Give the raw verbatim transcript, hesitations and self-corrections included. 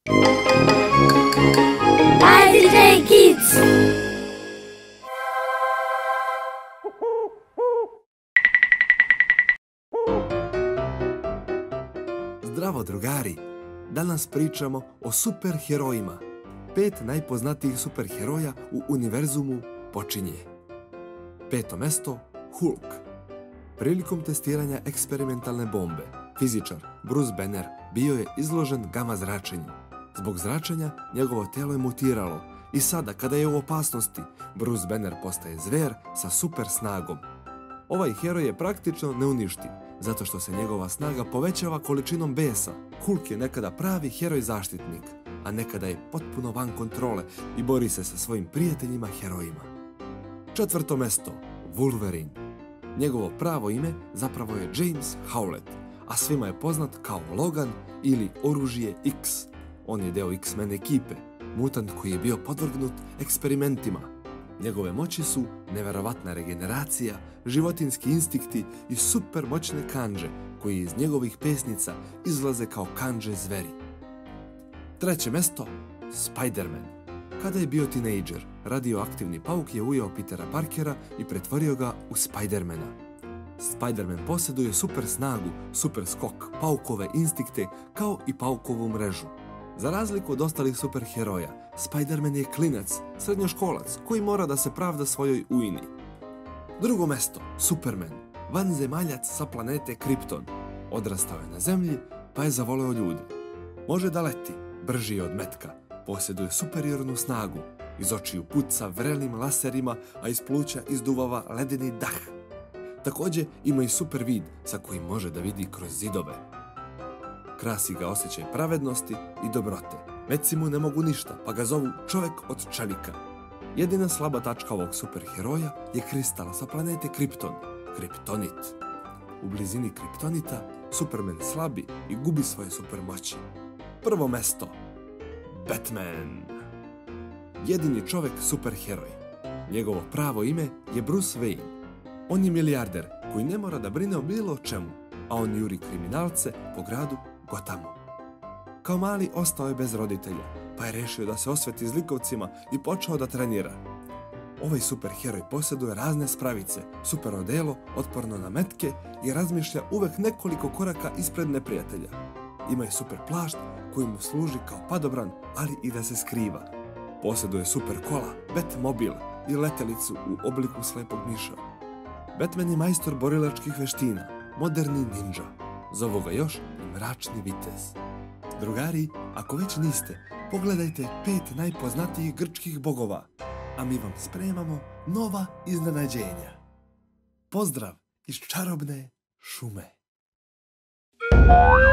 Hi D J Kids! Zdravo drugari! Danas pričamo o superherojima. Pet najpoznatijih superheroja u univerzumu počinje. Peto mesto, Hulk. Prilikom testiranja eksperimentalne bombe, fizičar Bruce Banner bio je izložen gama zračenju. Zbog zračenja njegovo telo je mutiralo i sada kada je u opasnosti, Bruce Banner postaje zver sa super snagom. Ovaj heroj je praktično neuništiv, zato što se njegova snaga povećava količinom besa. Hulk je nekada pravi heroj zaštitnik, a nekada je potpuno van kontrole i bori se sa svojim prijateljima herojima. Četvrto mesto, Wolverine. Njegovo pravo ime zapravo je James Howlett, a svima je poznat kao Logan ili Oružje X. On je deo X-Men ekipe, mutant koji je bio podvrgnut eksperimentima. Njegove moći su neverovatna regeneracija, životinski instinkti i super moćne kandže koji iz njegovih pesnica izlaze kao kandže zveri. Treće mesto, Spider-Man. Kada je bio tinejdžer, radioaktivni pauk je ujeo Petera Parkera i pretvorio ga u Spider-mana. Spider-Man posjeduje super snagu, super skok, paukove instinkte kao i paukovu mrežu. Za razliku od ostalih superheroja, Spider-Man je klinac, srednjoškolac koji mora da se pravda svojoj ujni. Drugo mesto, Superman, vanzemaljac sa planete Krypton. Odrastao je na zemlji pa je zavoleo ljude. Može da leti, brži je od metka, posjeduje superiornu snagu, iz očiju puca vrelim laserima, a iz pluća izduvava ledeni dah. Također ima i super vid sa kojim može da vidi kroz zidove. Krasi ga osjećaj pravednosti i dobrote. Metci mu ne mogu ništa, pa ga zovu čovjek od čelika. Jedina slaba tačka ovog superheroja je kristal sa planete Krypton, Kryptonit. U blizini Kryptonita Superman slabi i gubi svoje supermoći. Prvo mesto, Batman. Jedini čovjek superheroj. Njegovo pravo ime je Bruce Wayne. On je milijarder koji ne mora da brine o bilo čemu, a on juri kriminalce po gradu Gothamu. Kao mali ostao je bez roditelja, pa je rešio da se osveti zlikovcima i počeo da trenira. Ovaj superheroj posjeduje razne spravice, super odelo, otporno na metke i razmišlja uvek nekoliko koraka ispred neprijatelja. Ima i super plašt koji mu služi kao padobran, ali i da se skriva. Posjeduje super kola, Batmobil i letelicu u obliku slepog miša. Batman je majstor borilačkih veština, moderni ninja. Zovu ga još i mračni vitez. Drugari, ako već niste, pogledajte pet najpoznatijih grčkih bogova, a mi vam spremamo nova iznenađenja. Pozdrav iz čarobne šume.